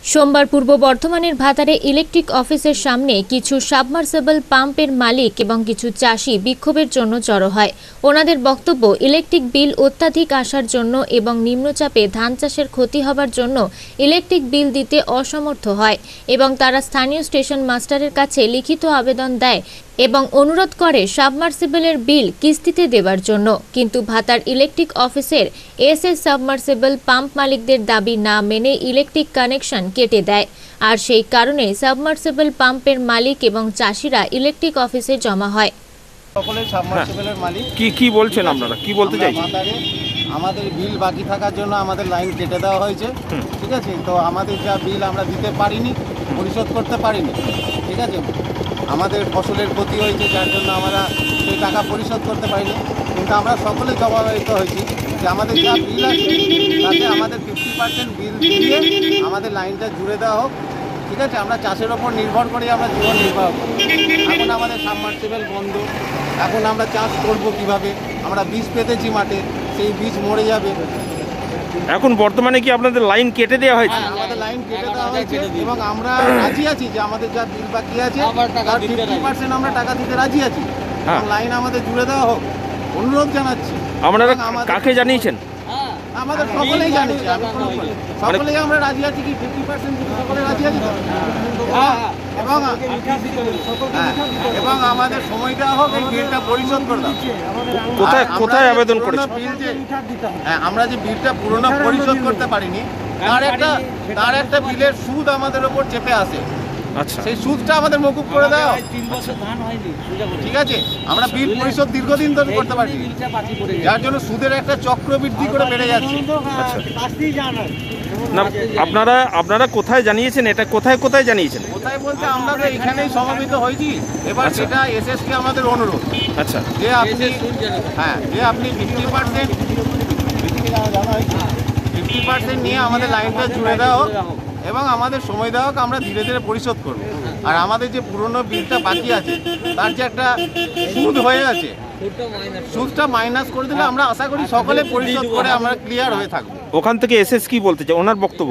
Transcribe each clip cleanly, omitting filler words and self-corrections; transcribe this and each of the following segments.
সোমবার পূর্ব বর্ধমানের ভাতারে ইলেকট্রিক অফিসের সামনে কিছু সাবমার্সিবল পাম্পের মালিক এবং কিছু চাষি বিক্ষোভের জন্য জড়ো হয়। ওনাদের বক্তব্য, ইলেকট্রিক বিল অত্যাধিক আসার জন্য এবং নিম্নচাপে ধান চাষের ক্ষতি হবার জন্য ইলেকট্রিক বিল দিতে অসমর্থ হয় এবং তারা স্থানীয় স্টেশন মাস্টারের কাছে লিখিত আবেদন দেয় এবং অনুরোধ করে সাবমার্সিবলের বিল কিস্তিতে দেওয়ার জন্য। কিন্তু ভাতার ইলেকট্রিক অফিসের এসএস সাবমার্সিবল পাম্প মালিকদের দাবি না মেনে ইলেকট্রিক কানেকশন কেটে দেয়। আর সেই কারণে সাবমার্সিবল পাম্পের মালিক এবং চাষিরা ইলেকট্রিক অফিসে জমা হয়। সকলেই সাবমার্সিবলের মালিক কি বলছেন আপনারা, কি বলতে চাইছেন? আমাদের বিল বাকি থাকার জন্য আমাদের লাইন কেটে দেওয়া হয়েছে, ঠিক আছে। তো আমাদের যা বিল আমরা দিতে পারিনি, পরিশোধ করতে পারিনি, ঠিক আছে। আমাদের ফসলের ক্ষতি হয়েছে, যার জন্য আমরা সেই টাকা পরিশোধ করতে পারিনি। কিন্তু আমরা সকলে জবাবিত হয়েছি যে আমাদের যা বিল আছে তাতে আমাদের 50% বিল দিয়ে আমাদের লাইনটা জুড়ে দেওয়া হোক, ঠিক আছে। আমরা চাষের ওপর নির্ভর করে আমরা জীবন নির্বাহ করি। এখন আমাদের সাবমার্সিবল বন্ধ, এখন আমরা চাষ করব কিভাবে? আমরা বীজ পেতেছি মাঠে, সেই বীজ মরে যাবে। এখন বর্তমানে কি আপনাদের লাইন কেটে দেওয়া হয়েছে? আমাদের লাইন কেটে দেওয়া হয়েছে এবং আমরা রাজি আছি যে আমাদের যা বিল বাকি আছে তার 50% আমরা টাকা দিতে রাজি আছি। লাইন আমাদের জুড়ে দেওয়া হোক, অনুরোধ জানাচ্ছি। আপনারা কাকে জানিয়েছেন? আমাদের সকলেই জানিয়েছি, সকলেই আমরা রাজি আছি। কি 50% সকলে রাজি আছি এবং আমাদের সময় দেওয়া হোক, এই বিলটা পরিশোধ করে দাও। কোথায় আবেদন করেছেন? আমরা যে বিলটা পুরোনো পরিশোধ করতে পারিনি, তার একটা বিলের সুদ আমাদের ওপর চেপে আসে। আচ্ছা, সেই সুদটা আমাদের মকুব করে দাও, ঠিক আছে। আমরা বিল পরিশোধ দীর্ঘদিন ধরে করতে পারি, যার জন্য সুদের একটা চক্র বৃদ্ধি করে বেড়ে যাচ্ছে। না, আপনারা কোথায় জানিয়েছেন? এটা কোথায় জানিয়েছেন? কোথায় বলতে আমরা তো এখানেই সমবেত হয়েছি। এবার সেটা এসএসকে আমাদের অনুরোধ, আচ্ছা, যে আপনি 50% নিয়ে আমাদের লাইনটা জুড়ে দেওয়া হোক এবং আমাদের সময় দেওয়া হোক, আমরা ধীরে ধীরে পরিশোধ করব। আর আমাদের যে পুরনো বিলটা বাকি আছে তার যে একটা সুদ হয়ে আছে, সুদটা মাইনাস করে দিলে আমরা আশা করি সকলে পরিশোধ করে আমরা ক্লিয়ার হয়ে থাকবো। ওখান থেকে এসএস কি বলতে চাই, ওনার বক্তব্য?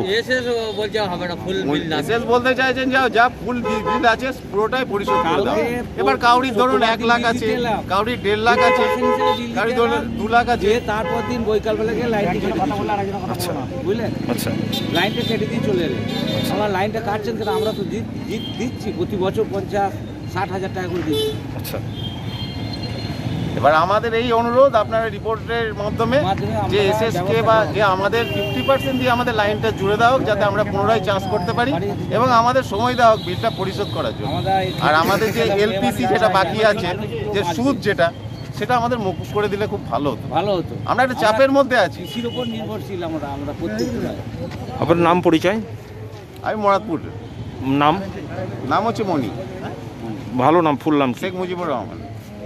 এসএস বলতে চাইছেন যা ফুল বিল আছে পুরোটাই পরিশোধ করে দাও। এবার কাউরির ধরুন 1 লাখ আছে, কাউরির 1.5 লাখ আছে, কাউরির ধরুন 2 লাখ আছে। তারপর দিন বৈকাল বেলাকে লাইনটা কেটে বুঝলেন, আচ্ছা, লাইনটা কেটে দিয়ে চলে এলেন। আমার লাইনটা কাটছেন কেন? আমরা তো দিচ্ছি প্রতি বছর 50-60 হাজার টাকা করে দিচ্ছি। আচ্ছা, এবার আমাদের এই অনুরোধ আপনারা রিপোর্টের মাধ্যমে যে এসএসকে বা যে আমাদের 50% দিয়ে আমাদের লাইনটা জুড়ে দেওয়া হোক, যাতে আমরা পুনরায় চাষ করতে পারি এবং আমাদের সময় দেওয়া হোক বিলটা পরিশোধ করার জন্য। আর আমাদের যে এলপিসি যেটা বাকি আছে, যে সুদ সেটা আমাদের মকুব করে দিলে খুব ভালো হতো। আমরা একটা চাপের মধ্যে আছি, কৃষির উপর নির্ভরশীল আমরা প্রত্যেকটা। আপনার নাম পরিচয়? আমি মোরাদপুর। নাম হচ্ছে মনি। ভালো নাম, ফুল নাম? শেখ মুজিবুর রহমান।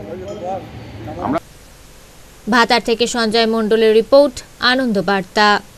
ভাতার থেকে সঞ্জয় মণ্ডলের রিপোর্ট, আনন্দ বার্তা।